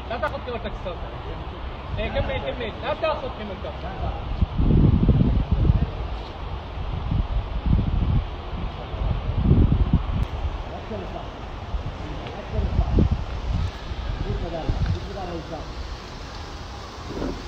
لا تاخذ كاميرتك الصوت. ايه كمل لا تاخذ كاميرتك. Thank you.